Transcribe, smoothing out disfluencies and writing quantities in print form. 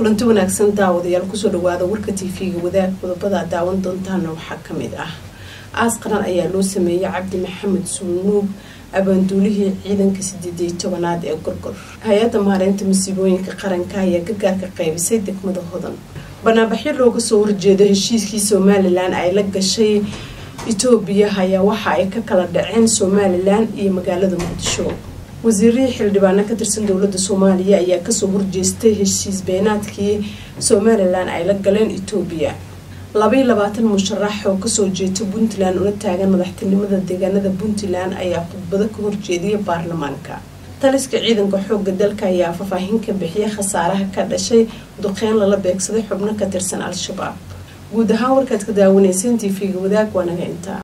kulanti wanaagsan daawadayaal kusoo dhawaada warka TV-ga wadaag qodobada daawan doontaana waxaa kamid ah aas qaran ayaa loo sameeyay Cabdi Maxamed Sunuub abaanduulihii ciidanka 18aad ee Gorgor hay'adda maareynta masiibooyinka qaranka ayaa gargaarka qaybisay degmada Hodan banaanbaxyo looga soo horjeedo heshiiskii Somaliland ay la gashay Itoobiya ayaa waxa ay ka kala dhaceen Somaliland iyo magaalada Muqdisho wasiirihii xildhibaanka ka tirsan dawladda Soomaaliya ayaa ka soo horjeestay heshiis beenaadkii Somaliland ay la galeen Itoobiya 22 musharax oo ka soo jeedo Puntland una taagan madaxtinimada deegaanada Puntland ayaa khudbado ka horjeediyay baarlamaanka taliska ciidanka xoogga dalka ayaa faahfaahin ka bixiyay khasaaraha ka dhashay duqeyn lala beegsaday xubno ka tirsan Al-Shabaab guud ahaan warkaad ka daawaneyseen TV-ga wadaag waa naga inta